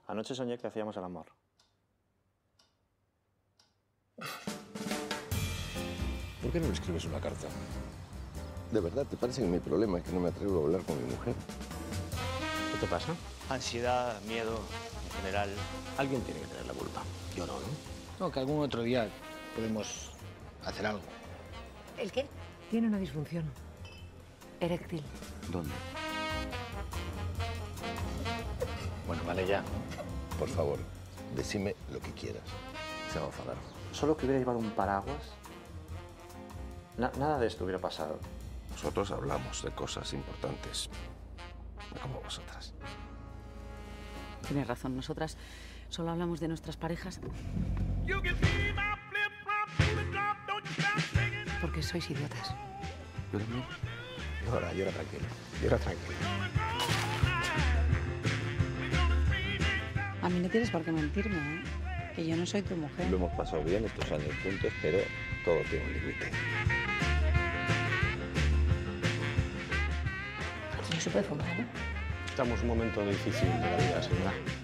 Anoche soñé que hacíamos el amor. ¿Por qué no le escribes una carta? ¿De verdad te parece que mi problema es que no me atrevo a hablar con mi mujer? ¿Qué te pasa? Ansiedad, miedo, en general. Alguien tiene que tener la culpa. Yo no, ¿no? No, que algún otro día podemos hacer algo. ¿El qué? Tiene una disfunción eréctil. ¿Dónde? Bueno, vale ya. Por favor, decime lo que quieras. Se va a enfadar. Solo que hubiera llevado un paraguas. Nada de esto hubiera pasado. Nosotros hablamos de cosas importantes, no como vosotras. Tienes razón, nosotras solo hablamos de nuestras parejas. Porque sois idiotas. Yo también. Llora tranquilo. Llora tranquilo. A mí no tienes por qué mentirme, ¿eh? Que yo no soy tu mujer. Lo hemos pasado bien estos años juntos, pero todo tiene un límite. Aquí no se puede fumar, ¿no? Estamos en un momento difícil de la vida, señora.